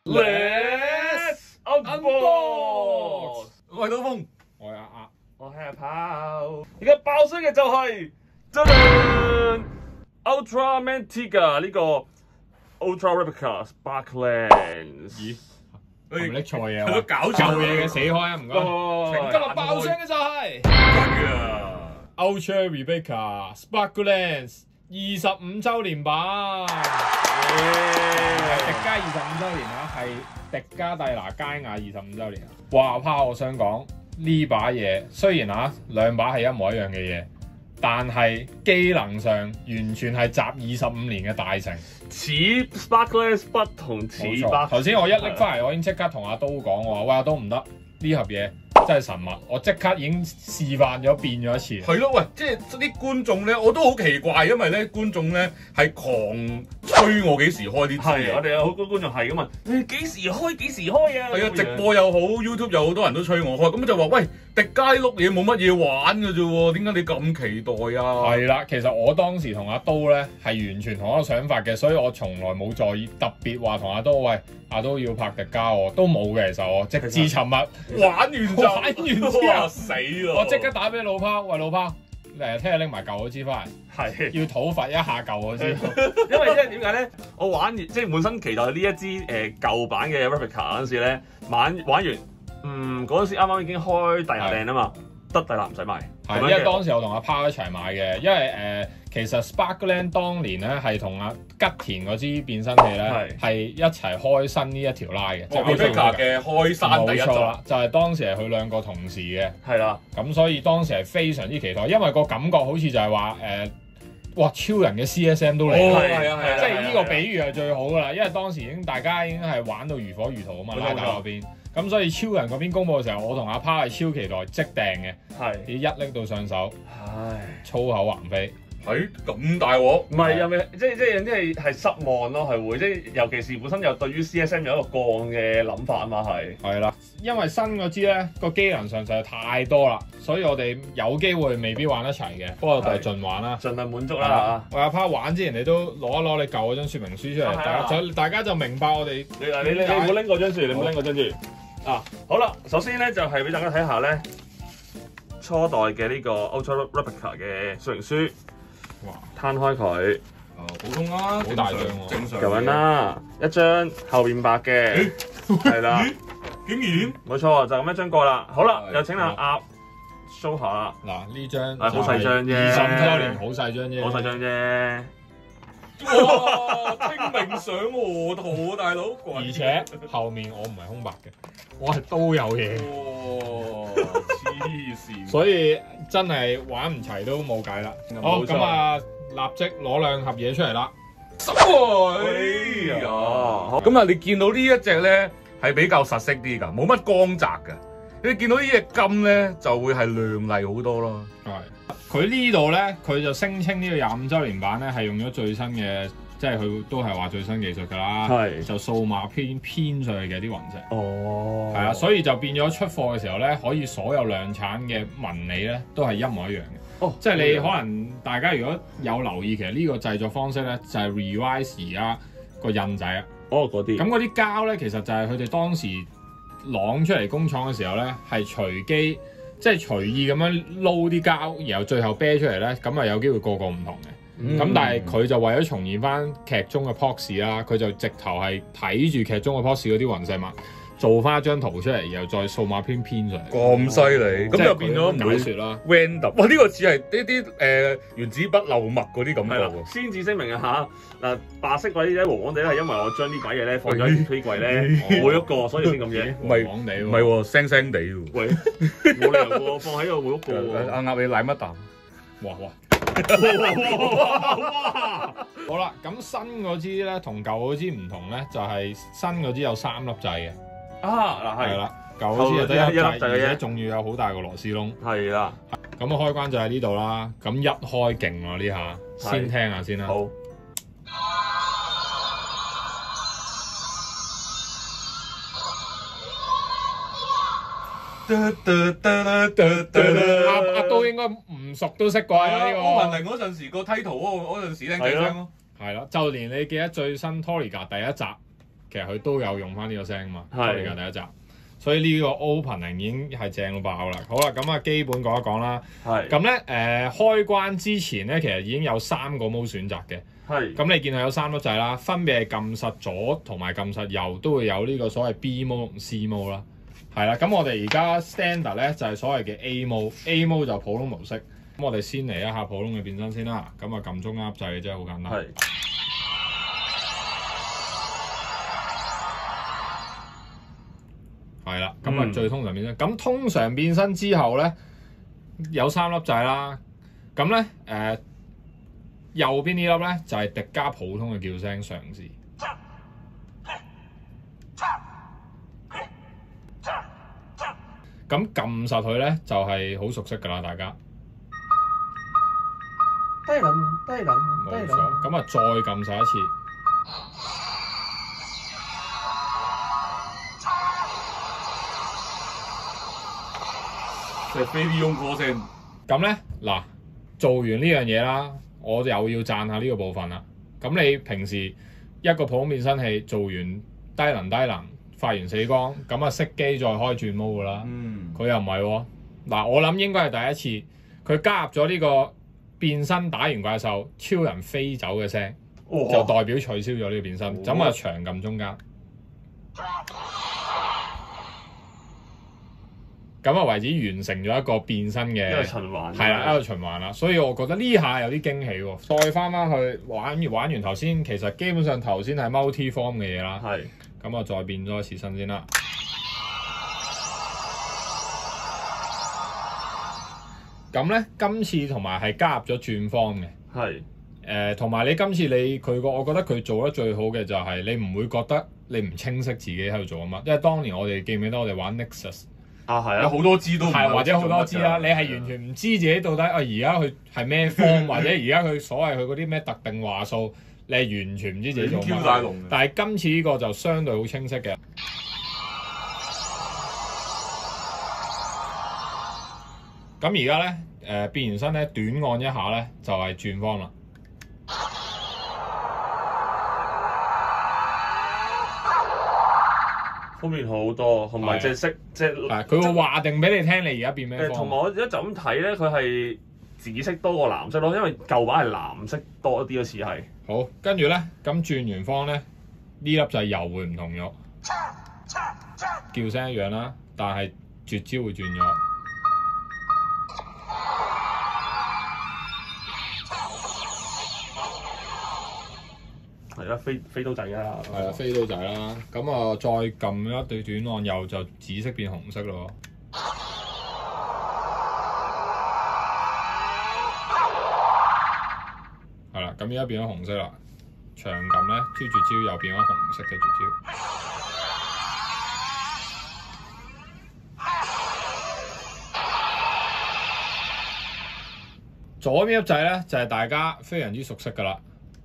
Let's unbox。 我係刀鋒， 我係阿我係阿炮。而家爆箱嘅就係真係 Ultra Mantica 呢個 Ultra Replica Sparklands。 咦？係咪拎錯嘢係啊？ 都搞錯舊嘢嘅死開啊！唔該。今日爆箱嘅就係 Ultra Replica Sparklands 25週年版。迪加25週年啊，係迪加蒂拿佳亞25週年啊！哇！炮，我想講呢把嘢雖然啊兩把係一模一樣嘅嘢，但係機能上完全係集25年嘅大成。 似 Sparklands 不同似冇錯，頭先我一拎翻嚟，我已經即刻同阿刀講，我話喂，阿刀唔得，呢盒嘢真係神物，我即刻已經示範咗變咗一次。 係咯，喂，即係啲觀眾咧，我都好奇怪，因為咧觀眾咧係狂催我幾時開啲係，我哋有好多觀眾係咁問，你幾時開？幾時開啊？ 係啊，直播又好 ，YouTube 有好多人都催我開，咁就話喂，迪加呢碌嘢冇乜嘢玩嘅啫喎，點解你咁期待啊？ 係啦，其實我當時同阿刀咧係完全同一個想法嘅，所以我從來冇在意特別話同阿刀喂，阿刀要拍迪加喎，都冇嘅。其實我直至尋日玩完就玩完之後死咯！ 我即刻打俾老拋，喂老拋，聽日拎埋舊嗰支翻嚟， 係要討伐一下舊嗰支。 因為點解咧？我玩完即係滿心期待呢一支舊版嘅 Replica 嗰陣時咧，玩完，嗰陣時啱啱已經開第廿訂啊嘛，得第廿唔使買。 係，因為當時我同阿拋一齊買嘅，因為其實 Sparkland 當年咧係同阿吉田嗰支變身器咧係一齊開新呢一條拉嘅，即係 Replica 嘅開山第一集啦，就係當時係佢兩個同時嘅， 係啦。 咁所以當時係非常之期待，因為個感覺好似就係話哇超人嘅 CSM 都嚟， 係啊， 即係呢個比喻係最好噶啦，因為當時大家已經係玩到如火如荼啊嘛，拉打嗰邊。咁所以超人嗰邊公佈嘅時候，我同阿拋係超期待即訂嘅， 係一拎到上手， 唉， 粗口橫飛， 係咁大鑊， 唔係又咪即係失望咯，係會即係尤其是本身又對於 CSM 有一個過岸嘅諗法啊嘛，係啦，因為新嗰支咧個機能上實在太多啦，所以我哋有機會未必玩得齊嘅，不過就係盡玩啦， 盡量滿足啦。 我阿拋玩之前，你都攞一攞你舊嗰張說明書出嚟，大家就明白我哋。 你冇拎過張書，你冇拎過張書。啊，好啦，首先咧就係俾大家睇下咧初代嘅呢個 Ultra Replica 嘅說明書。 哇！ 攤開佢，普通啦， 好大張喎， 正常。 咁樣啦，一張後面白嘅，係啦， 竟然冇錯，就咁一張過啦。好啦，又請阿鴨 show 下啦。 嗱，呢張好細張啫 ，25週年好細張啫， 好細張啫。 哇！清明上河圖，大佬， 而且後面我唔係空白嘅，我係都有嘢。 哇！黐線， 所以真係玩唔齊都冇計啦。好，咁啊，立即攞兩盒嘢出嚟啦。 哎呀！咁啊，你見到呢一隻咧係比較實色啲㗎，冇乜光澤㗎。你見到呢隻金咧就會係亮麗好多咯。 係。佢呢度咧，佢就聲稱呢個25週年版咧係用咗最新嘅，即係佢都係話最新技術㗎啦。係就數碼編上去嘅啲雲石。 哦。係啊，所以就變咗出貨嘅時候咧，可以所有量產嘅紋理咧都係一模一樣嘅。 哦。 即係你可能大家如果有留意，其實呢個製作方式咧就係 Revise 而家個印仔啊。 哦，嗰啲。 咁嗰啲膠咧，其實就係佢哋當時朗出嚟工廠嘅時候咧，係隨機。即係隨意咁樣撈啲膠，然後最後啤出嚟咧，咁啊有機會個唔同嘅。咁但係佢就為咗重現翻劇中嘅 Pox 啦，佢就直頭係睇住劇中嘅 Pox 嗰啲雲石物，做翻一張圖出嚟，然後再數碼編上嚟。 咁犀利，咁就變咗解說啦。 random， 哇！呢個似係呢啲原子筆漏墨嗰啲感覺喎。 先至聲明啊嚇，嗱白色位咧黃黃地咧，係因為我將呢擺嘢咧放咗喺飛櫃咧，冇喐過，所以先咁嘢。 黃黃地喎， 唔係喎，腥腥地喎。 喂，冇理由喎，放喺度冇喐過喎。 阿鴨你舐乜啖？ 哇！好啦，咁新嗰支咧同舊嗰支唔同咧，就係新嗰支有3粒掣嘅。 啊，嗱係啦，舊嗰支就得一粒掣，而且啫， 仲要有好大個螺絲窿。 係啦， 咁啊開關就喺呢度啦。咁一開勁喎呢下，先聽下先啦。 好。 阿刀應該唔熟都識啩呢個。 歐文玲嗰陣時個 title 嗰陣時靚仔聲咯。 係啦，就連你記得最新 Toriga 第一集其實佢都有用翻呢個聲嘛， 係嚟㗎第一集。所以呢個 opening 已經係正到爆啦。好啦，咁啊基本講一講啦。 係咁咧開關之前咧，其實已經有3個 mode 選擇嘅。 係咁你見到有3粒掣啦，分別係撳實左同埋撳實右，都會有呢個所謂 B mode 同 C mode 啦。係啦，咁我哋而家 standard 咧就係所謂嘅 A mode，A mode 就普通模式。咁我哋先嚟一下普通嘅變身先啦。咁啊撳中啱掣嘅啫，好簡單。 係係啦，咁啊最通常變身。咁通常變身之後咧，有3粒掣啦。咁咧右邊呢粒咧就係迪迦普通嘅叫聲嘗試。咁撳實佢咧就係好熟悉㗎啦，大家。 低能低能冇錯。咁啊再撳實一次。 就係飛啲翁歌聲。 咁咧嗱，做完呢樣嘢啦，我又要讚下呢個部分啦。咁你平時一個普通變身器做完低能，發完死光，咁啊熄機再開轉毛噶啦。佢又唔係喎。嗱，我諗應該係第一次，佢加入咗呢個變身打完怪獸，超人飛走嘅聲，就代表取消咗呢個變身。咁啊長撳中間。咁啊為止完成咗一個變身嘅一個循環， 係啦，一個循環啦，所以我覺得呢下有啲驚喜喎。再翻去玩完頭先，其實基本上頭先係 multi form 嘅嘢啦。 係咁啊，再變多一次身先啦。咁咧，今次同埋係加入咗轉方嘅。 係同埋你今次我覺得佢做得最好嘅就係你唔會覺得你唔清晰自己喺度做緊乜，因為當年我哋記唔記得我哋玩 Nexus？ 係有好多支都唔係或者好多支啦，你係完全唔知自己到底而家佢係咩方，或者而家佢所謂佢嗰啲咩特定話數，你係完全唔知自己做乜。但係今次呢個就相對好清晰嘅。咁而家咧變完身咧，短按一下咧就係轉方啦。 方便好多，同埋隻色即係佢會話定俾你聽，你而家變咩方？ 同埋我而家就咁睇咧，佢係紫色多過藍色咯，因為舊版係藍色多一啲咯，似係。 好，跟住咧，咁轉完方咧，呢粒掣又會唔同咗，叫聲一樣啦，但係絕招會轉咗。 係啦，飛刀仔啦， 係啊，飛刀仔啦，咁啊再撳一對短按右就紫色變紅色咯。係啦，咁而家變咗紅色啦，長撳咧，招絕招又變咗紅色嘅絕招。左邊粒掣咧就係大家非常之熟悉㗎啦。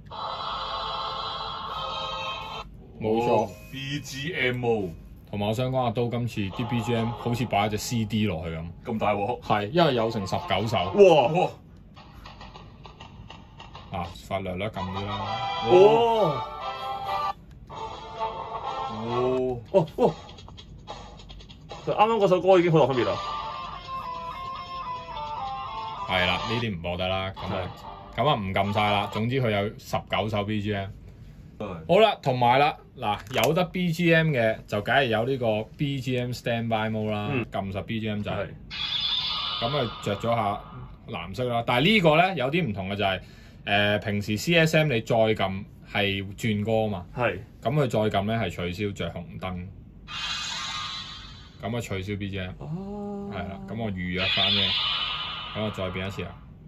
冇錯 ，BGM mode。 同埋我想講阿刀今次啲 BGM 好似擺一隻 CD 落去咁。 咁大鑊？ 係，因為有成19首。 哇！ 發略撳啲啦。 哦！就啱啱嗰首歌已經好大分別啦。 係啦，呢啲唔播得啦。咁啊唔撳晒啦。總之佢有19首 BGM。好啦，同埋啦，嗱有得 BGM 嘅就梗係有呢個 BGM Standby Mode 啦，撳實 BGM 就係，咁啊着咗下藍色啦。但係呢個咧有啲唔同嘅就係，平時 CSM 你再撳係轉歌啊嘛，咁佢再撳咧係取消着紅燈，咁啊取消 BGM，係啦，咁我預約翻嘅，咁我再變一次啊。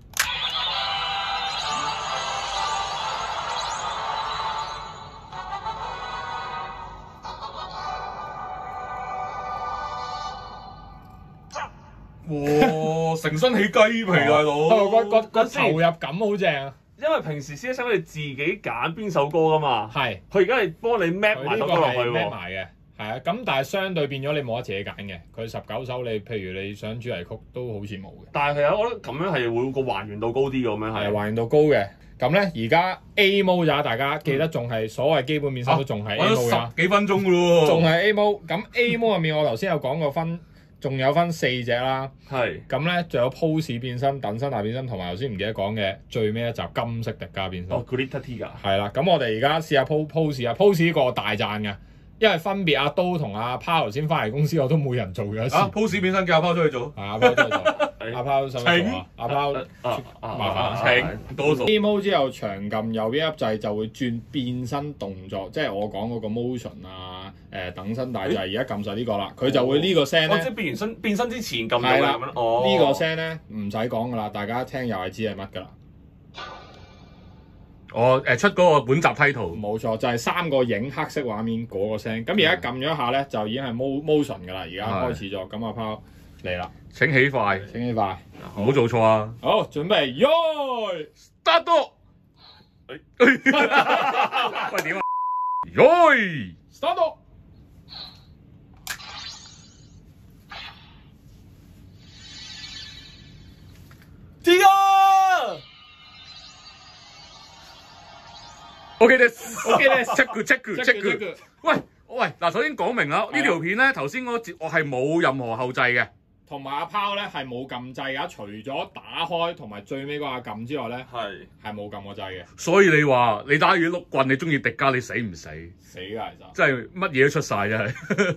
哇！成身起雞皮大佬， 個投入感好正啊！ 因為平時 CSM 你自己揀邊首歌噶嘛， 係佢而家係幫你 map 埋首歌落去喎。 map 埋嘅，係啊。咁但係相對變咗你冇得自己揀嘅，佢19首你譬如你想主題曲都好似冇嘅。 但係其實我覺得咁樣係會個還原度高啲嘅咁樣係。 還原度高嘅， 咁咧而家 A mode 咋，大家記得仲係所謂基本變身都仲係 A 玩 mode 咗㗎， 十幾分鐘噶咯喎。 仲係 A mode。咁 A mode 入面我頭先有講過分，仲有分4隻啦。 係咁咧仲有 pose 變身、等身大變身，同埋頭先唔記得講嘅最尾一集金色迪迦變身。 哦 Glitter Tiger 係啦，咁我哋而家試下 pose 啊 ，pose 呢個大讚嘅，因為分別阿刀同阿拋頭先翻嚟公司，我都每人做咗一次。 pose 變身叫阿拋出去做。 阿拋都做，阿拋使唔使做啊？阿拋麻煩。 請多數。 A mode 之後長撳右邊一掣就會轉變身動作，即係我講嗰個 motion 啊，等身大掣，而家撳晒呢個啦，佢就會呢個聲哦，即咧， 係變身之前撳係啦到咁樣。哦， 呢個聲咧唔使講噶啦，大家聽又係知係乜噶啦。 我出嗰個本集梯圖。 冇錯，就係3個影黑色畫面嗰個聲。咁而家撳咗一下咧，就已經係 motion 㗎啦。而家開始咗，咁阿拋嚟啦， 請起快， 請起快， 唔好做錯啊！ 好，準備，Yo start 多。喂點啊？Yo start 到。 知啊！ OK です。 OK です check。喂，嗱，首先講明啦，呢條片咧頭先嗰節我係冇任何後製嘅。 同埋阿拋咧係冇撳掣㗎，除咗打開同埋最尾嗰下撳之外咧，係冇撳個掣嘅。 所以你話你打住碌棍，你中意迪迦，你死唔死？ 死㗎其實。 真係乜嘢都出晒，真係。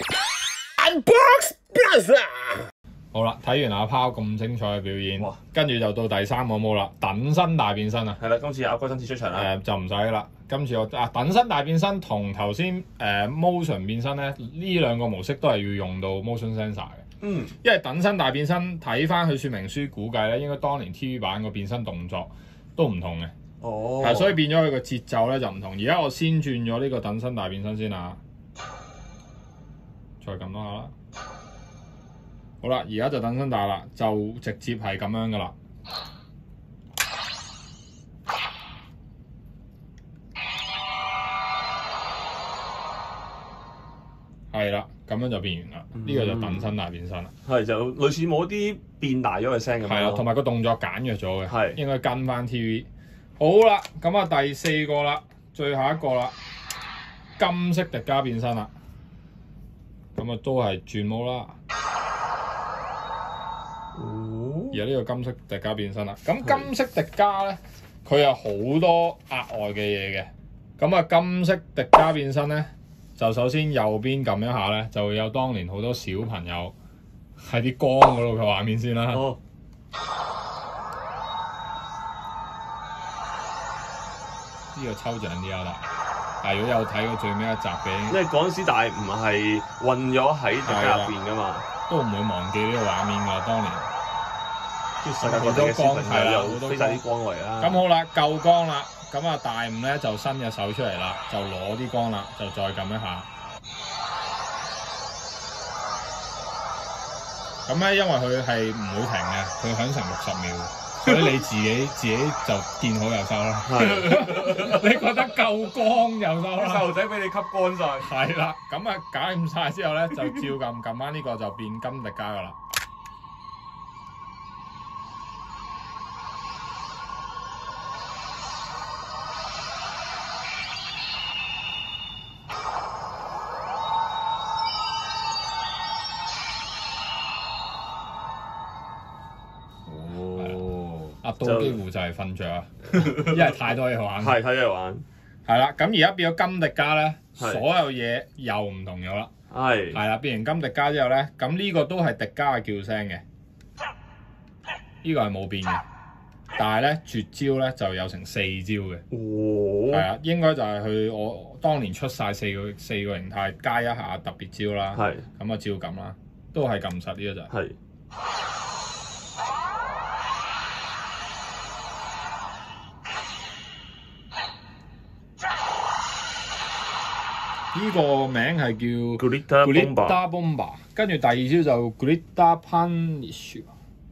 好啦，睇完阿拋咁精彩嘅表演哇， 跟住就到第3個模啦，等身大變身啊！ 係啦，今次阿龜親自出場啦。 就唔使啦。今次我等身大變身同頭先motion 變身咧，呢兩個模式都係要用到 motion sensor 嘅。 嗯， 因為等身大變身睇翻佢說明書估計咧，應該當年 TV 版個變身動作都唔同嘅。 哦， 所以變咗佢個節奏咧就唔同。而家我先轉咗呢個等身大變身先啊，再撳多下啦。好啦，而家就等身大啦，就直接係咁樣噶啦。係啦，咁樣就變完啦。呢個就等身大變身啦。 係就類似冇啲變大咗嘅聲咁樣。 係啦，同埋個動作簡約咗嘅。 係應該跟翻 TV。好啦，咁啊第4個啦，最後一個啦，金色迪迦變身啦。咁啊都係轉毛啦。而家呢個金色迪迦變身啦。咁金色迪迦咧，佢有好多額外嘅嘢嘅。咁啊金色迪迦變身咧，就首先右邊撳一下咧，就會有當年好多小朋友喺啲光嗰度嘅畫面先啦。 哦， 呢個抽象啲啦，但係如果有睇過最尾一集嘅， 因為嗰陣時但係唔係混咗喺迪迦入邊噶嘛， 都唔會忘記呢個畫面㗎。當年世界各地嘅小朋友又飛晒啲光嚟啦。 咁好啦，夠光啦，咁啊大五咧就伸隻手出嚟啦，就攞啲光啦，就再撳一下。咁咧，因為佢係唔會停嘅，佢響成60秒，所以你自己就見好就收啦。你覺得夠光就收啦。 細路仔俾你吸乾晒。 係啦，咁啊搞掂晒之後咧，就照撳翻呢個就變金迪迦噶啦。阿刀幾乎就係瞓着啊，因為太多嘢玩。 係睇嘢玩。 係啦，咁而家變咗金迪迦咧， 係所有嘢又唔同咗啦。 係係啦，變成金迪迦之後咧，咁呢個都係迪迦嘅叫聲嘅，呢個係冇變嘅。但係咧絕招咧就有成4招嘅。 哦， 係啊，應該就係佢我當年出晒四個形態，加一下特別招啦。 係咁啊，照撳啦，都係撳實呢個就係。 係。 呢個名係叫 Glitter Glitter Bomba， 跟住第二招就 Glitter Punish。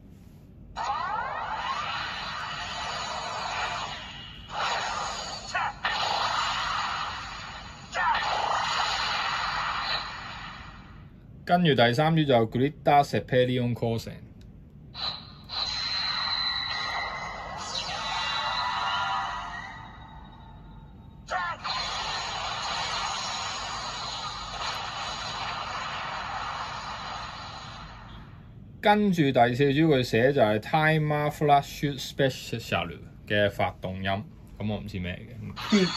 跟住第三招就 Glitter Sepelion Crossing。 跟住第4招佢寫就係 Timer Flash Special 嘅發動音，咁我唔知咩嚟嘅，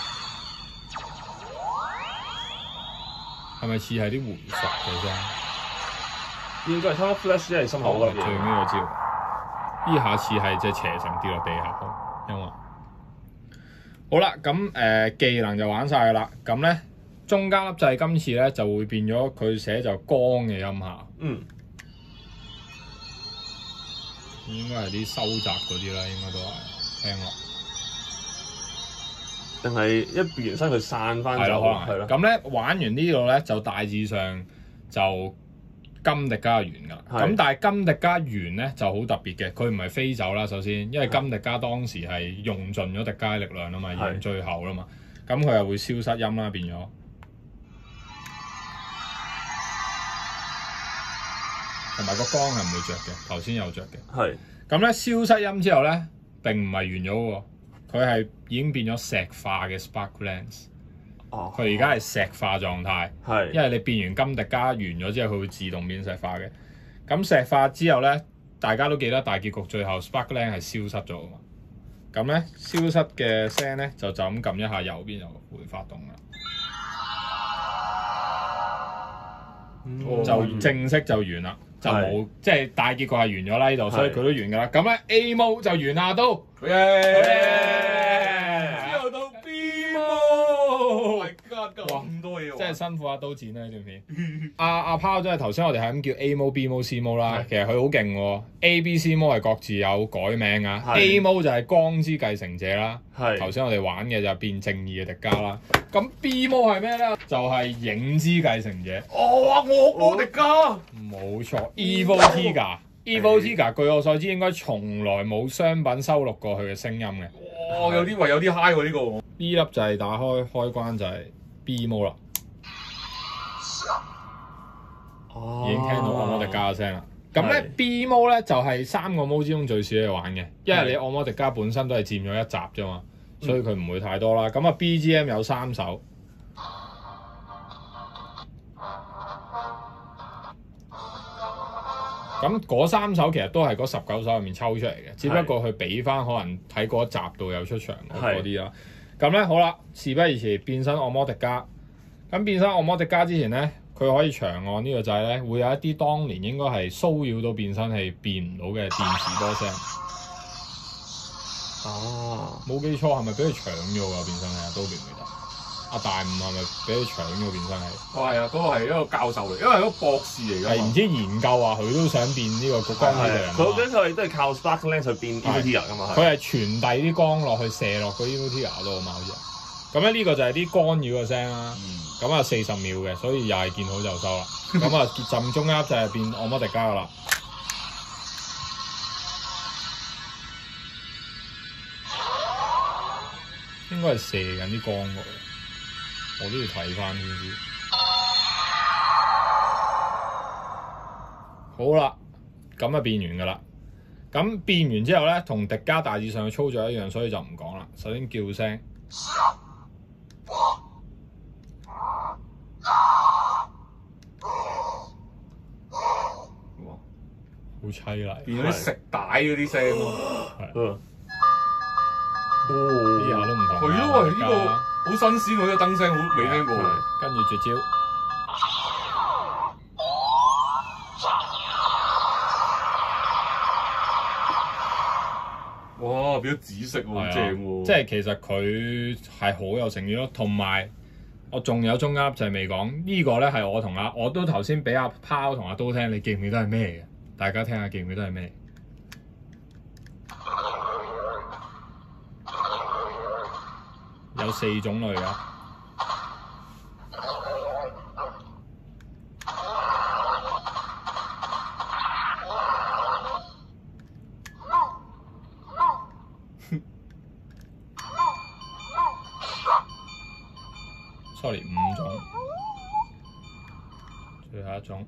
係咪似係啲回屬嘅聲？ 應該係 Timer Flash 即係心口嗰最尾嗰招，呢下似係隻邪神跌落地下，因為好啦，咁技能就玩晒噶啦，咁咧中間粒掣今次咧就會變咗佢寫就光嘅音效，應該係啲收窄嗰啲啦，應該都係聽落。 定係一變完身佢散翻走？ 係咯。咁咧玩完呢度咧就大致上就金迪加完㗎啦。咁但係金迪加完咧就好特別嘅，佢唔係飛走啦。首先，因為金迪加當時係用盡咗迪加力量啊嘛，已經最後啦嘛。咁佢又會消失音啦，變咗。同埋個光係唔會着嘅，頭先有着嘅。 係。 咁咧消失音之後咧並唔係完咗喎，佢係已經變咗石化嘅 Spark Lance。佢而家係石化狀態，因為你變完金迪加完咗之後，佢會自動變石化嘅。咁石化之後咧，大家都記得大結局最後 Spark Lance 係消失咗啊嘛。咁咧消失嘅聲咧就咁撳一下右邊就會發動啦。就正式就完啦，就冇即係大結局係完咗啦呢度，所以佢都完㗎啦。咁咧 A mode 就完啦都，之後到 B mode， 咁多嘢， 真係辛苦阿刀剪啦呢段片。阿拋真係頭先我哋係咁叫 A mode、B mode、C mode 啦，其實佢好勁喎。A、B、C mode 係各自有改名啊。A mode 就係光之繼承者啦，頭先我哋玩嘅就變正義嘅迪迦啦。咁 B 魔係咩咧？就係影之繼承者。 我迪迦， 冇錯 ，Evil Tiga。Evil Tiga 據我所知應該從來冇商品收錄過佢嘅聲音嘅。 有啲有啲 high 喎呢個。 呢粒掣打開關就係 B 魔啦。已經聽到惡魔迪迦嘅聲啦。咁咧 B 魔咧就係3個魔之中最少嘢玩嘅，因為你惡魔迪迦本身都係佔咗1集啫嘛。所以佢唔會太多啦。咁啊 BGM 有3首，咁嗰3首其實都係嗰19首入面抽出嚟嘅，只不過佢俾翻可能喺嗰集度有出場嗰啲啦。咁咧好啦，事不宜遲，變身惡魔迪迦。咁變身惡魔迪迦之前咧，佢可以長按呢個掣咧，會有一啲當年應該係騷擾到變身器變唔到嘅電磁波聲。冇記錯係咪俾佢搶咗㗎變身器啊？都記唔記得？阿大五係咪俾佢搶咗變身器？ 係啊，嗰個係一個教授嚟，因為係一個博士嚟㗎。 係唔知研究話佢都想變呢個光之人。 佢嗰陣都係靠 Spark Lance 去變 Evil Tiga 㗎嘛。 佢係傳遞啲光落去射落個 Evil Tiga 度啊嘛，好似。咁咧呢個就係啲干擾嘅聲啦。咁啊40秒嘅，所以又係見好就收啦。咁啊浸中間就係變惡魔迪迦㗎啦。應該係射緊啲光喎，我都要睇翻先知。好啦，咁啊變完㗎啦。咁變完之後咧，同迪迦大致上嘅操作一樣，所以就唔講啦。首先叫聲，哇，好凄厲， 變咗啲食帶嗰啲聲喎。 呢下都唔同。 係咯，呢個好新鮮喎，呢個燈聲好未聽過。 跟住絕招， 哇！變咗紫色喎，正喎。 即係其實佢係好有誠意咯。同埋我仲有中間就係未講呢個咧，係我都頭先俾阿拋同阿刀聽，你記唔記得係咩嘅？大家聽下記唔記得係咩？有4種類㗎。sorry 5種，最後一種。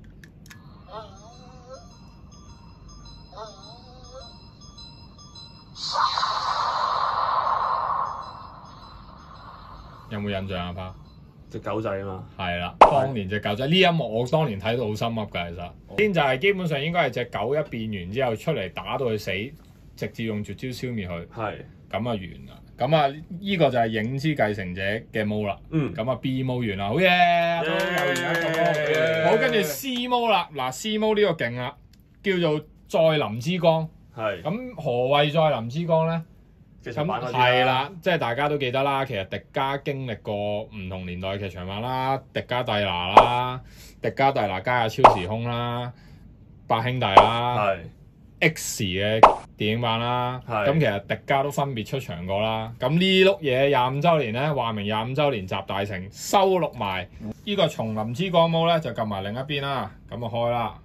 有冇印象啊？ 隻狗仔啊嘛。 係啦，當年隻狗仔呢一幕我當年睇到好心噏㗎，其實先就係基本上應該係隻狗一變完之後出嚟打到佢死，直接用絕招消滅佢， 係。 咁啊完啦。咁啊呢個就係影之繼承者嘅毛啦。咁啊 B 毛完啦，好嘢，都有完一個。好，跟住 C 毛啦，嗱 C 毛呢個勁啦，叫做再臨之光。 係。 咁何謂再臨之光咧？咁係啦，即係大家都記得啦。其實迪迦經歷過唔同年代嘅劇場版啦，迪迦蒂拿啦，迪迦蒂拿加亞超時空啦，八兄弟啦。 係。 X 嘅電影版啦， 係咁其實迪迦都分別出場過啦。咁呢碌嘢25週年咧，話明25週年集大成，收錄埋呢個叢林之光毛咧，就撳埋另一邊啦。咁就開啦。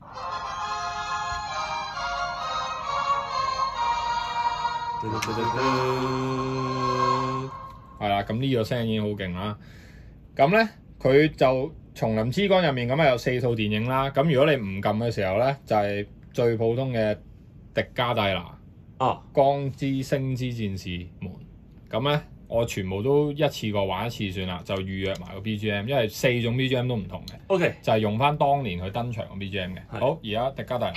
係啦，咁呢個聲已經好勁啦。咁咧佢就叢林之光入面咁啊有4套電影啦。咁如果你唔撳嘅時候咧，就係最普通嘅迪迦蒂拿、光之星之戰士們，咁咧我全部都一次過玩一次算啦，就預約埋個 BGM， 因為4種 BGM 都唔同嘅。 OK， 就係用翻當年佢登場嘅 BGM 嘅。好，而家迪迦蒂拿。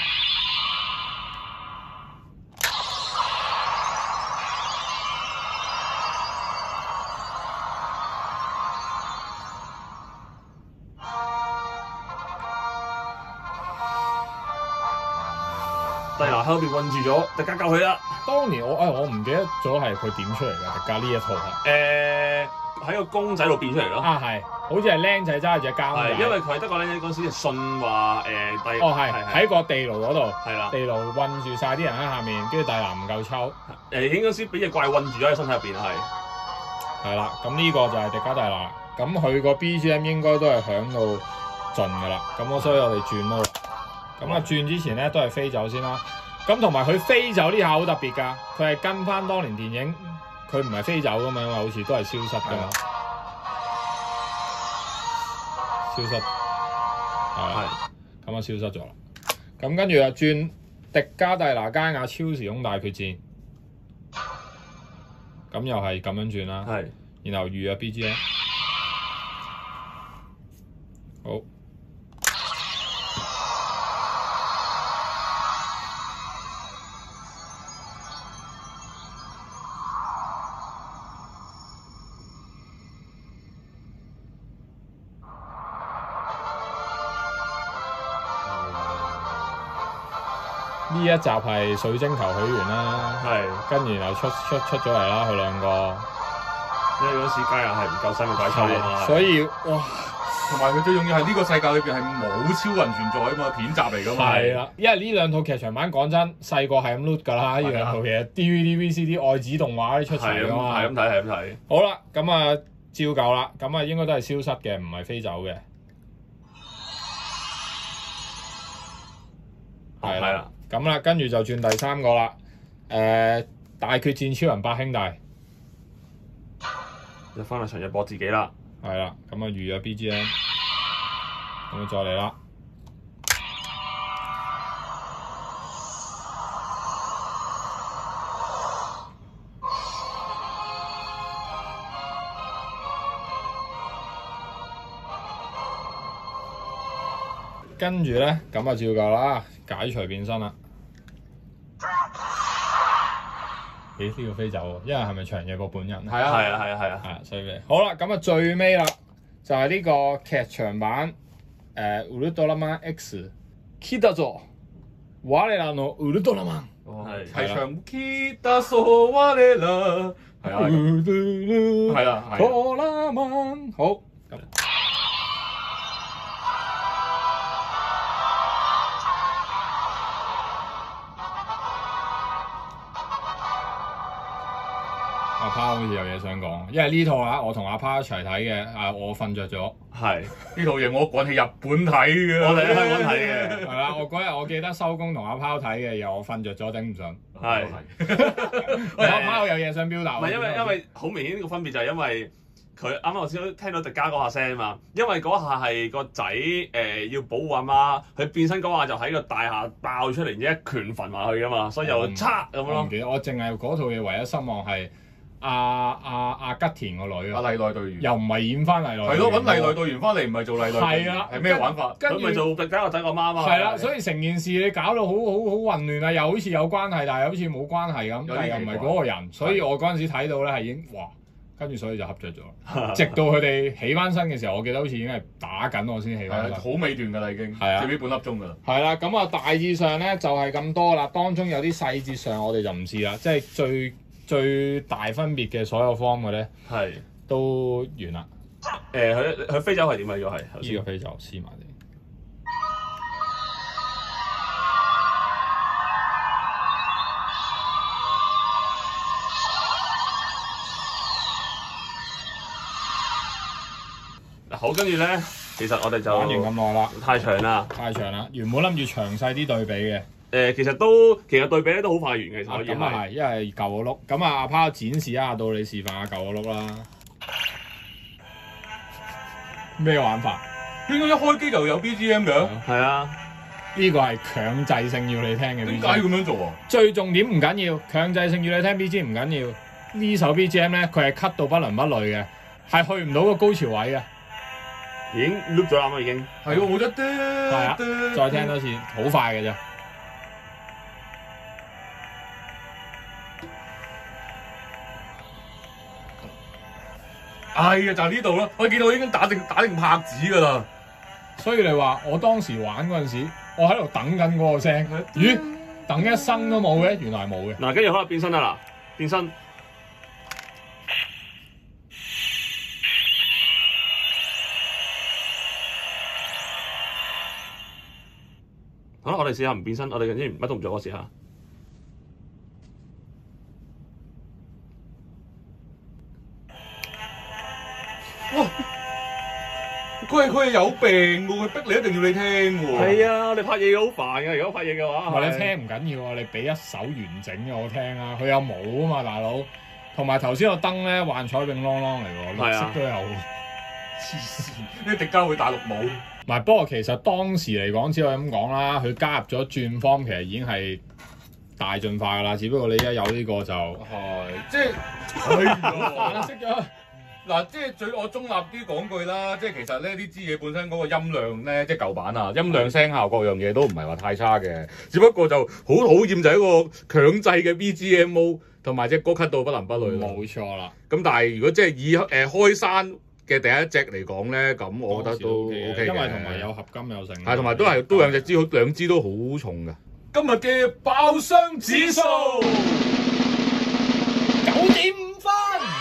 蒂拿喺後邊韞住咗，迪迦救佢啦。 當年我唔記得咗係佢點出嚟㗎，迪迦呢一套係。 喺個公仔度變出嚟咯。 係，好似係僆仔揸住隻膠仔。 係，因為佢係得個僆仔嗰陣時信話係喺個地牢嗰度。 係啦。 地牢韞住晒啲人喺下面，跟住蒂拿唔夠抽。 應該先俾隻怪韞住咗喺身體入邊係。 係啦，咁呢個就係迪迦蒂拿。咁佢個 BGM 應該都係響到盡㗎啦。咁所以我哋轉咯。咁啊轉之前咧都係飛走先啦。咁同埋佢飛走呢下好特別㗎，佢係跟翻當年電影，佢唔係飛走㗎嘛，因為好似都係消失㗎嘛。消失係咁啊，消失咗啦。咁跟住啊轉迪迦蒂拿加亞超時空大決戰，咁又係咁樣轉啦。 係。 然後預約 BGM， 好。呢一集係水晶球起源啦，跟住然後出咗嚟啦，佢兩個。 因為嗰時家人係唔夠生嘅怪獸啊嘛， 所以哇， 同埋佢最重要係呢個世界裏邊係冇超人存在啊嘛，片集嚟噶嘛。 係啦，因為呢兩套劇場版講真，細個係咁 load 㗎啦，呢兩套嘢 DVD、VCD、愛子動畫啲出齊㗎嘛。 係咁睇，係咁睇。 好啦，咁啊照舊啦，咁啊應該都係消失嘅，唔係飛走嘅。係啦，咁啦，跟住就轉第三個啦。大決戰超人八兄弟。 就翻嚟場日播自己啦， 係啦，咁啊預約 BGM， 咁啊再嚟啦。跟住咧，咁啊照舊啦，解除變身啦。咦？呢個飛走喎，因為係咪長野個本人？ 係啊， 係啊，所以好啦，咁啊最尾啦，就係呢個劇場版ウルトラマン X 来たぞ我らのウルトラマン。 係唱来たぞ我ら，係啊， ウルトラマン。好。阿拋好似有嘢想講，因為呢套我同阿拋一齊睇嘅，我瞓着咗。 係呢套嘢我趕去日本睇嘅， 我哋喺香港睇嘅。 係啦，我嗰日我記得收工同阿拋睇嘅，然後我瞓着咗，頂唔順。 係。 阿拋有嘢想表達。 唔係因為好明顯個分別就係因為佢啱啱頭先都聽到迪迦嗰下聲啊嘛，因為嗰下係個仔要保護阿媽，佢變身嗰下就喺個大廈爆出嚟，然之後一拳焚埋去噶嘛，所以又叉咁咯。 我唔記得，我淨係嗰套嘢唯一失望係。 阿吉田個女啊， 麗奈隊員又唔係演翻麗奈， 係咯，揾麗奈隊員翻嚟唔係做麗奈， 係啦， 係咩玩法？ 佢咪做迪加個仔個媽嘛？ 係啦，所以成件事你搞到好混亂啊，又好似有關係，但係又好似冇關係咁，但係又唔係嗰個人，所以我嗰陣時睇到咧係已經哇，跟住所以就恰着咗，直到佢哋起翻身嘅時候，我記得好似已經係打緊我先起翻身， 好尾段㗎啦已經， 係啊， 最尾半粒鐘㗎啦。 係啦，咁啊大致上咧就係咁多啦，當中有啲細節上我哋就唔知啦，即係最大分別嘅所有 form 嘅咧， 係都完啦。 佢飛走係點啊？如果係呢個飛就黐埋啲。 好，跟住咧，其實我哋就玩完咁耐啦， 太長啦， 太長啦。原本諗住詳細啲對比嘅， 其實對比咧都好快完嘅，其實可以咁啊係，因為舊個碌。咁啊，阿拋展示一下到你示範下舊個碌啦。咩玩法？ 點解一開機就有 BGM 嘅？ 係啊， 呢個係強制性要你聽嘅。 點解要咁樣做啊？ 最重點唔緊要，強制性要你聽 BGM 唔緊要。呢首 BGM 咧，佢係 cut 到不倫不類嘅，係去唔到個高潮位嘅。 已經 loop 咗啦嘛，已經。 係喎，冇得係啊，再聽多次，好快嘅啫。 哎呀，就係呢度咯，我見到已經打定拍子㗎啦。 所以你話我當時玩嗰陣時，我喺度等緊嗰個聲，咦？等一生都冇嘅，原來冇嘅。 嗱，跟住可能變身啦，嗱，變身。好啦，我哋試下唔變身，我哋總之乜都唔做，我試下。 哇！佢係有病㗎，佢逼你一定要你聽喎。 係啊，我哋拍嘢好煩嘅，如果拍嘢嘅話。 唔係你聽唔緊要啊，你俾一首完整嘅我聽啊，佢有帽啊嘛，大佬。同埋頭先個燈咧，幻彩詠啷啷嚟喎，綠色都有。 黐線，呢迪迦會大陸帽。 唔係，不過其實當時嚟講，只可以咁講啦，佢加入咗轉方，其實已經係大進化㗎啦。只不過你一有呢個就係，即係識咗。 嗱，即係我中立啲講句啦，即係其實咧呢支嘢本身嗰個音量咧，即係舊版啊，音量聲效各樣嘢都唔係話太差嘅，只不過就好討厭就係一個強制嘅 BGM 同埋隻歌 cut 到不倫不類咯。 冇錯啦。 咁但係如果即係以開山嘅第一隻嚟講咧，咁我覺得都 OK 嘅， 因為同埋有合金有成。 係，同埋都兩支都好重嘅。今日嘅爆箱指數 9.5分。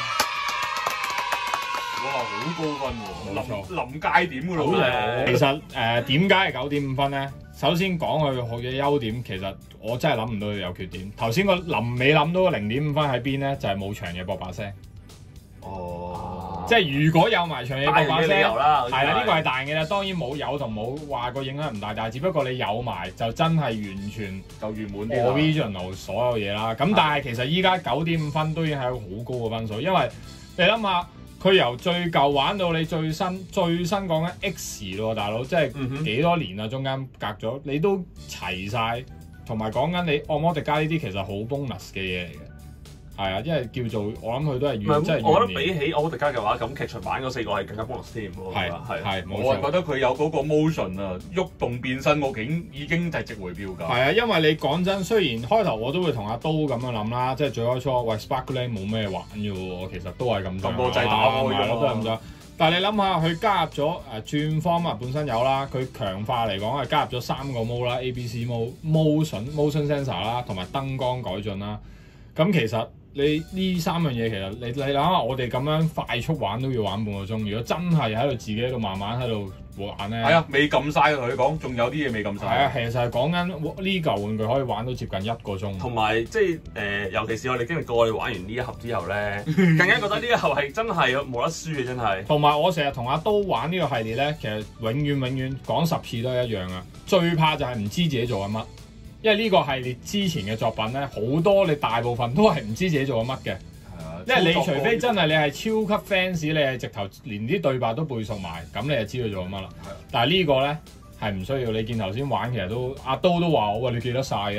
哇，好高分喎！ 冇錯， 臨界點㗎咯。 其實點解係9.5分咧？首先講佢嘅優點，其實我真係諗唔到佢有缺點。頭先個臨尾諗到個0.5分喺邊咧，就係冇長嘢播把聲。 哦， 即係如果有埋長嘢播把聲，係啦， 啦，呢個係大嘅啦。當然有同冇話個影響唔大，但係只不過你有埋就真係完全就圓滿啲啦。 original 所有嘢啦。咁但係其實依家9.5分都已經係一個好高嘅分數，因為你諗下。佢由最舊玩到你最新講緊 X 咯，大佬，即係幾多年啦，中間隔咗，你都齊晒，同埋講緊你惡魔迪加呢啲其實好 bonus 嘅嘢嚟嘅，係啊，因為叫做我諗佢都係即係我覺得比起惡魔迪加嘅話，咁劇場版嗰4個係更加 bonus 添喎。 係， 我係覺得佢有嗰個 motion 啊，喐動變身，我已經係值回票價。 係啊，因為你講真，雖然開頭我都會同阿刀咁樣諗啦，即係最開初喂 Sparkling 冇咩玩嘅喎，其實都係咁咁多掣打開㗎咯，都係咁多。但係你諗下，佢加入咗轉方啊，本身有啦，佢強化嚟講係加入咗3個 mode 啦 ，ABC mode、motion sensor 啦，同埋燈光改進啦。咁其實你呢3樣嘢，其實你諗下，我哋咁樣快速玩都要玩半個鐘。如果真係喺度自己喺度慢慢喺度玩咧， 係啊，未撳晒同佢講，仲有啲嘢未撳晒。 係啊，其實係講緊呢嚿玩具可以玩到接近1個鐘。 同埋即係尤其是我哋經歷過我哋玩完呢一盒之後咧，更加覺得呢一盒係真係冇得輸嘅，真係。 同埋我成日同阿刀玩呢個系列咧，其實永遠講10次都係一樣啊！最怕就係唔知自己做緊乜。因為呢個系列之前嘅作品咧，好多你大部分都係唔知自己做緊乜嘅。因為你除非真係你係超級 fans，你係直頭連啲對白都背熟埋，咁你就知佢做緊乜啦。但係呢個咧係唔需要。你見頭先玩其實都阿刀都話我話你記得晒嘅，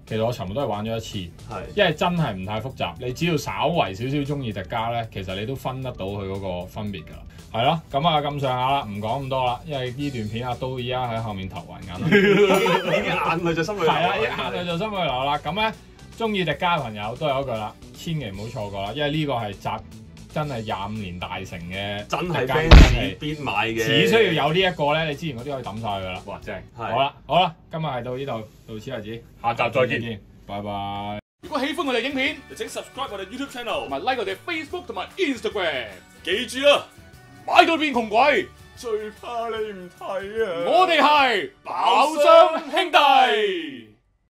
其實我尋日都係玩咗一次， 係因為真係唔太複雜，你只要稍為少少中意迪迦咧，其實你都分得到佢嗰個分別㗎啦。係咯，咁啊咁上下啦，唔講咁多啦，因為呢段片阿都依家喺後面頭暈緊啦， 已經眼淚就心裏流。 係啦，眼淚就心裏流啦。咁咧，中意迪迦嘅朋友都有一句啦，千祈唔好錯過啦，因為呢個係集真係25年大成嘅， 真係迪迦 fans 必買嘅。 只需要有呢一個咧，你之前嗰啲可以抌晒佢㗎啦。 哇，正！ 係好啦，今日係到呢度，到此為止， 下集再見。 拜拜。 如果喜歡我哋影片， 就請 subscribe 我哋 YouTube channel， 同埋 like 我哋 Facebook 同埋 Instagram， 記住啊， 買到變窮鬼， 最怕你唔睇啊！ 我哋係爆箱兄弟。